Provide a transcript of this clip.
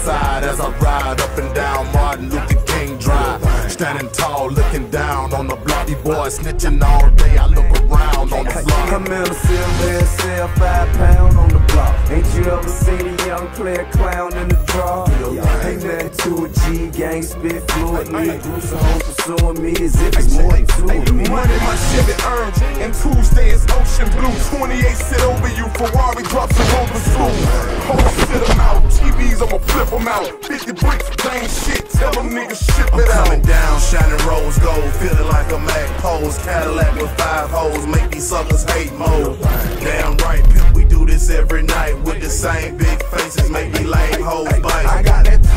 side as I ride up and down Martin Luther King Drive. Standing tall, looking down on the block. These boys snitching all day. I look around on the block. I'm in a silver SL, 5 pound on the block. Ain't you ever seen a young player clown in the draw? Ain't nothing to a G, gang spit fluently. Groups of hoes pursuing me as if it's more than two of me. Money my Chevy earned, and Tuesday is ocean blue. 28 sit over you, Ferrari drops a over school. Hold sit them out, TVs I'ma flip them out. 50 bricks, plain shit, tell them niggas ship it out. Coming down, shining rose gold, feeling like a Mac pose. Cadillac with 5 hoes, make these suckers hate mode. Damn right, pimp, we do this every night with the same big faces, make me lame hoes bite. I got that